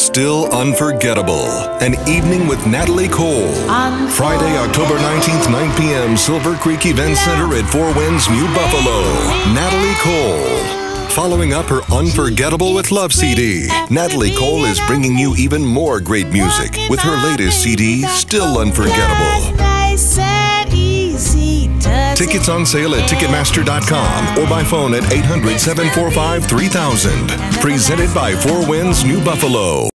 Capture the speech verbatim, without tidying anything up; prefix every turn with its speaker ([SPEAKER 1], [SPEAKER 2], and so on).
[SPEAKER 1] Still Unforgettable, an evening with Natalie Cole. Friday, October nineteenth, nine p m Silver Creek Event Center at Four Winds, New Buffalo. Natalie Cole. Following up her Unforgettable with Love C D, Natalie Cole is bringing you even more great music with her latest C D, Still Unforgettable. Tickets on sale at Ticketmaster dot com or by phone at eight hundred, seven four five, three thousand. Presented by Four Winds, New Buffalo.